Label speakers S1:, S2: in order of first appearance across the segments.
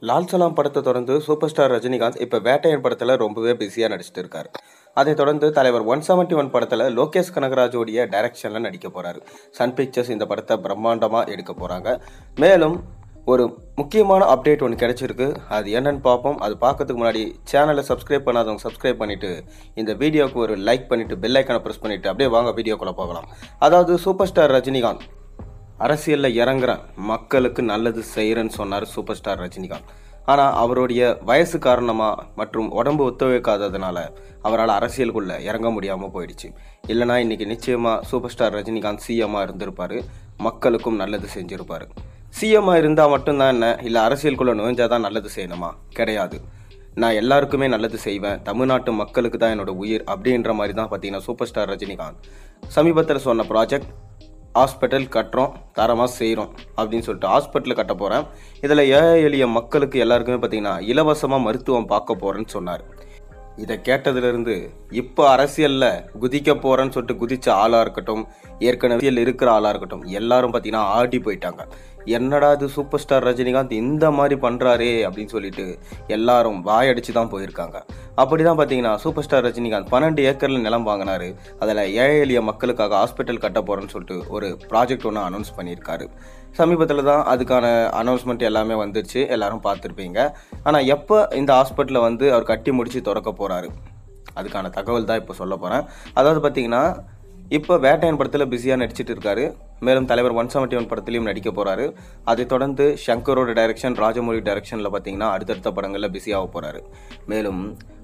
S1: லால் சலாம் படத்தை தொடர்ந்து super star Rajinikanth இப்போ வேட்டையன் படத்தில் ரொம்பவே பிஸியாக நடிச்சிட்டு இருக்காரு. அதை தொடர்ந்து தலைவர் 171 படத்தில் லோகேஷ் கனகராஜோடைய டைரக்ஷனில் நடிக்க போகிறாரு. சன் பிக்சர்ஸ் இந்த படத்தை பிரம்மாண்டமாக எடுக்க போகிறாங்க. மேலும் ஒரு முக்கியமான அப்டேட் ஒன்று கிடைச்சிருக்கு. அது என்னன்னு பார்ப்போம். அது பார்க்கறதுக்கு முன்னாடி சேனலை சப்ஸ்கிரைப் பண்ணாதவங்க சப்ஸ்கிரைப் பண்ணிவிட்டு இந்த வீடியோவுக்கு ஒரு லைக் பண்ணிவிட்டு பெல் ஐக்கானை ப்ரெஸ் பண்ணிவிட்டு அப்படியே வாங்க வீடியோக்குள்ளே போகலாம். அதாவது சூப்பர் ஸ்டார் ரஜினிகாந்த் அரசியலில் இறங்குறேன், மக்களுக்கு நல்லது செய்கிறேன்னு சொன்னார் சூப்பர் ஸ்டார் ரஜினிகாந்த். ஆனால் அவருடைய வயசு காரணமாக மற்றும் உடம்பு ஒத்துழைக்காததுனால அவரால் அரசியலுக்குள்ளே இறங்க முடியாமல் போயிடுச்சு. இல்லைனா இன்றைக்கி நிச்சயமாக சூப்பர் ஸ்டார் ரஜினிகாந்த் சிஎம்மாக இருந்திருப்பார், மக்களுக்கும் நல்லது செஞ்சுருப்பார். சிஎம்மாக இருந்தால் மட்டும்தான் என்ன, இல்லை அரசியலுக்குள்ளே நுழைஞ்சால் தான் நல்லது செய்யணுமா? கிடையாது. நான் எல்லாருக்குமே நல்லது செய்வேன், தமிழ்நாட்டு மக்களுக்கு தான் என்னோட உயிர் அப்படின்ற மாதிரி தான் பார்த்தீங்கன்னா சூப்பர் ஸ்டார் ரஜினிகாந்த் சமீபத்தில் சொன்ன ப்ராஜெக்ட் ஹாஸ்பிட்டல் கட்டுறோம், தரமாக செய்கிறோம் அப்படின்னு சொல்லிட்டு ஹாஸ்பிட்டல் கட்ட போகிறேன். இதில் ஏழை எளிய மக்களுக்கு எல்லாருக்குமே பார்த்தீங்கன்னா இலவசமாக மருத்துவம் பார்க்க போகிறேன்னு சொன்னார். இதை கேட்டதுலேருந்து இப்போ அரசியலில் குதிக்க போகிறேன்னு சொல்லிட்டு குதித்த ஆளாக இருக்கட்டும், ஏற்கனவே இருக்கிற ஆளாக இருக்கட்டும், எல்லாரும் பார்த்தீங்கன்னா ஆடி போயிட்டாங்க. என்னடா இது சூப்பர் ஸ்டார் ரஜினிகாந்த் இந்த மாதிரி பண்ணுறாரே அப்படின்னு சொல்லிட்டு எல்லாரும் வாயடிச்சு தான் போயிருக்காங்க. அப்படி தான் பார்த்தீங்கன்னா சூப்பர் ஸ்டார் ரஜினிகாந்த் 12 ஏக்கரில் நிலம் வாங்கினார். அதில் ஏழை எளிய மக்களுக்காக ஹாஸ்பிட்டல் கட்ட போகிறேன்னு சொல்லிட்டு ஒரு ப்ராஜெக்ட் ஒன்று அனௌன்ஸ் பண்ணியிருக்காரு. சமீபத்தில் தான் அதுக்கான அனௌன்ஸ்மெண்ட் எல்லாமே வந்துருச்சு, எல்லாரும் பார்த்துருப்பீங்க. ஆனால் எப்போ இந்த ஹாஸ்பிட்டலை வந்து அவர் கட்டி முடித்து திறக்க போகிறாரு அதுக்கான தகவல் தான் இப்போ சொல்ல போகிறேன். அதாவது பார்த்தீங்கன்னா இப்போ வேட்டையன் படத்தில் பிஸியாக நடிச்சிட்டு இருக்காரு. மேலும் தலைவர் 171 படத்துலையும் நடிக்க போகிறாரு. அதை தொடர்ந்து ஷங்கரோட டைரக்ஷன், ராஜமௌழி டைரக்ஷனில் பார்த்தீங்கன்னா அடுத்தடுத்த படங்களில் பிஸியாக போகிறாரு. மேலும்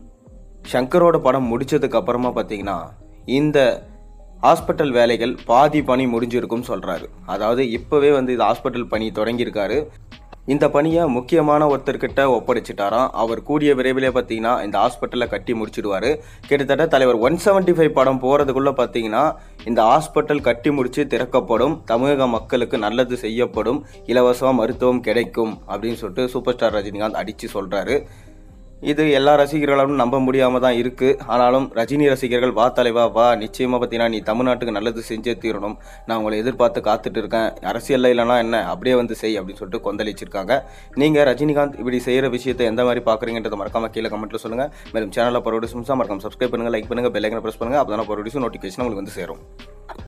S1: ஷங்கரோட படம் முடித்ததுக்கு அப்புறமா பார்த்தீங்கன்னா இந்த ஹாஸ்பிட்டல் வேலைகள் பாதி பணி முடிஞ்சிருக்கும்னு சொல்கிறாரு. அதாவது இப்போவே வந்து இந்த ஹாஸ்பிட்டல் பணி தொடங்கியிருக்காரு. இந்த பணியை முக்கியமான ஒருத்தர்கிட்ட ஒப்படைச்சிட்டாராம். அவர் கூடிய விரைவிலே பார்த்தீங்கன்னா இந்த ஹாஸ்பிட்டலை கட்டி முடிச்சிடுவார். கிட்டத்தட்ட தலைவர் 175 படம் போகிறதுக்குள்ளே பார்த்தீங்கன்னா இந்த ஹாஸ்பிட்டல் கட்டி முடித்து திறக்கப்படும், தமிழக மக்களுக்கு நல்லது செய்யப்படும், இலவசமாக மருத்துவம் கிடைக்கும் அப்படின்னு சொல்லிட்டு சூப்பர் ஸ்டார் ரஜினிகாந்த் அடித்து சொல்கிறாரு. இது எல்லா ரசிகர்களும் நம்ப முடியாமல் தான் இருக்குது. ஆனாலும் ரஜினி ரசிகர்கள் வா தலைவா வா, நிச்சயமாக பார்த்தீங்கன்னா நீ தமிழ்நாட்டுக்கு நல்லது செஞ்சே தீரணும், நான் உங்களை எதிர்பார்த்து காத்துட்டு இருக்கேன், அரசியலில் இல்லைனா என்ன அப்படியே வந்து செய் அப்படின்னு சொல்லிட்டு கொந்தளிச்சிருக்காங்க. நீங்கள் ரஜினிகாந்த் இப்படி செய்கிற விஷயத்தை எந்த மாதிரி பார்க்குறீங்கன்றதை மறக்காமல் கீழே கமெண்ட்டில் சொல்லுங்கள். மேலும் சேனலில் ப்ரொடியூஸ் மறக்காம சப்ஸ்கிரைப் பண்ணுங்கள், லைக் பண்ணுங்கள், பெல் ஐக்கனை ப்ரெஸ் பண்ணுங்கள். அப்போ தான் ப்ரொடியூஸ் நோட்டிஃபிகேஷன் உங்களுக்கு வந்து சேரும்.